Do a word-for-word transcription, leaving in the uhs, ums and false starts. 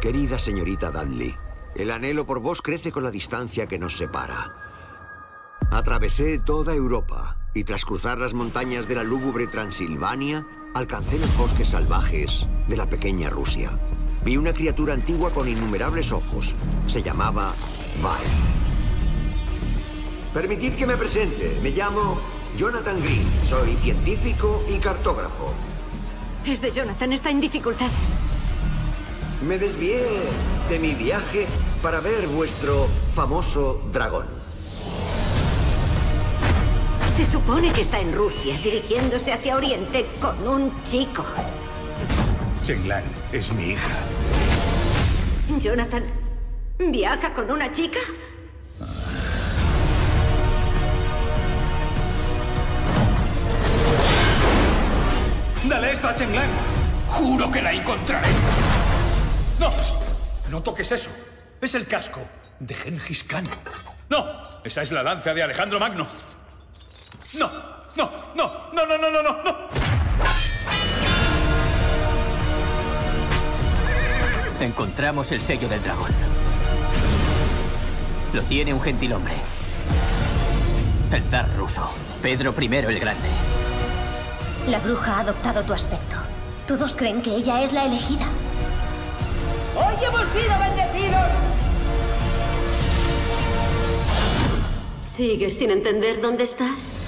Querida señorita Dudley, el anhelo por vos crece con la distancia que nos separa. Atravesé toda Europa y tras cruzar las montañas de la lúgubre Transilvania, alcancé los bosques salvajes de la pequeña Rusia. Vi una criatura antigua con innumerables ojos. Se llamaba Vi. Permitid que me presente. Me llamo Jonathan Green. Soy científico y cartógrafo. Es de Jonathan, está en dificultades. Me desvié de mi viaje para ver vuestro famoso dragón. Se supone que está en Rusia, dirigiéndose hacia Oriente con un chico. Chenglan es mi hija. ¿Jonathan viaja con una chica? ¡Dale esto a Chenglan! ¡Juro que la encontraré! ¡No! ¡No toques eso! Es el casco de Gengis Khan. ¡No! Esa es la lanza de Alejandro Magno. ¡No! ¡No! ¡No! ¡No! ¡No! ¡No! ¡No! ¡No! ¡No! Encontramos el sello del dragón. Lo tiene un gentilhombre. El zar ruso, Pedro primero el Grande. La bruja ha adoptado tu aspecto. Todos creen que ella es la elegida. ¡Hoy hemos sido bendecidos! ¿Sigues sin entender dónde estás?